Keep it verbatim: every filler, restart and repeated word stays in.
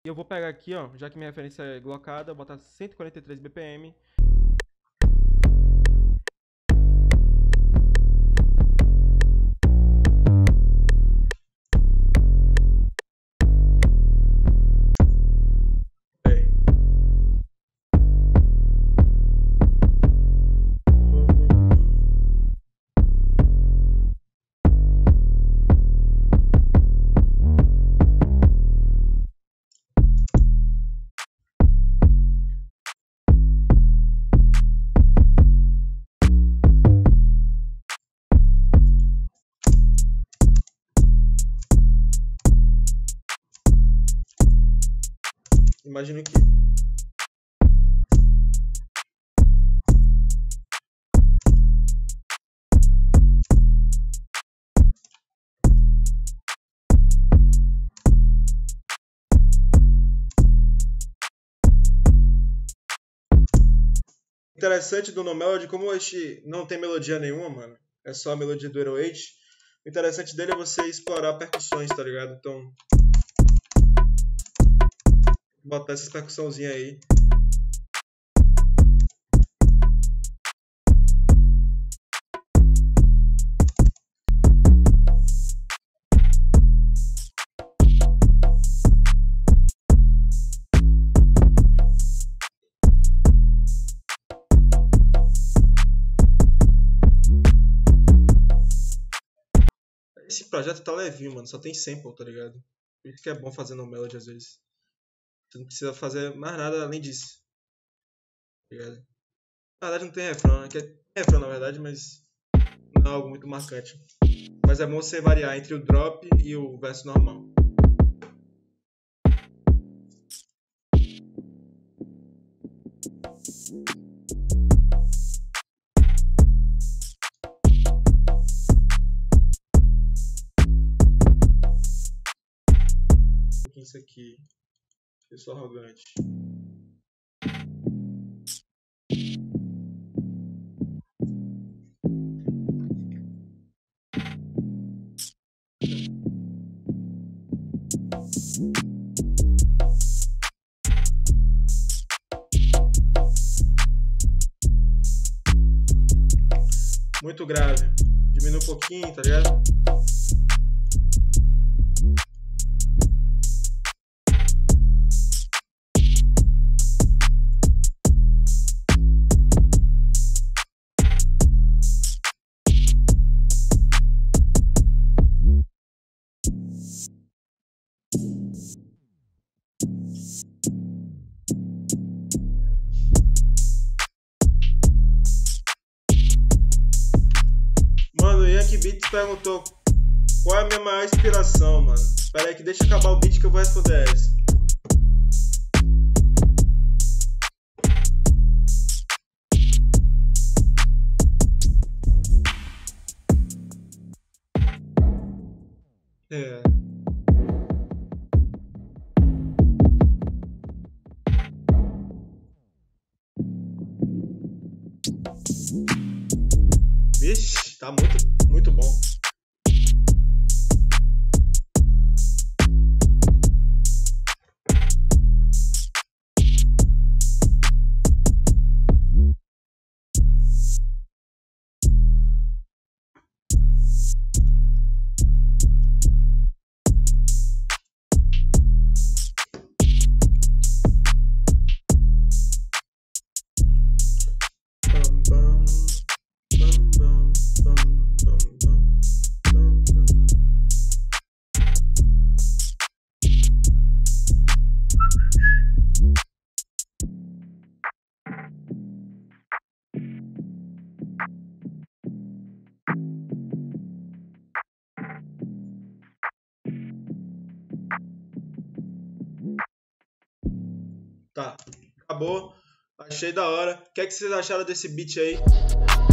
E eu vou pegar aqui, ó, já que minha referência é glocada, botar cento e quarenta e três B P M. Imagino que interessante do No Melody, como este não tem melodia nenhuma, mano, é só a melodia do Hero oito. O interessante dele é você explorar percussões, tá ligado? Então, botar essas percussãozinhas aí. Esse projeto tá levinho, mano. Só tem sample, tá ligado? Por isso que é bom fazer no Melody às vezes. Você não precisa fazer mais nada além disso. Tá ligado? Na verdade não tem refrão, né? Que é refrão na verdade, mas não é algo muito marcante. Mas é bom você variar entre o drop e o verso normal. Isso aqui. Eu sou arrogante. Muito grave. Diminui um pouquinho, tá ligado? Mano, o Yankee Beats perguntou qual é a minha maior inspiração, mano. Espera aí que deixa eu acabar o beat que eu vou responder essa. É. Vixe, tá muito, muito bom. Bam, bam, bam, bam, bam, bam, bam, bam, bam. Tá, acabou. Achei da hora. O que é que vocês acharam desse beat aí?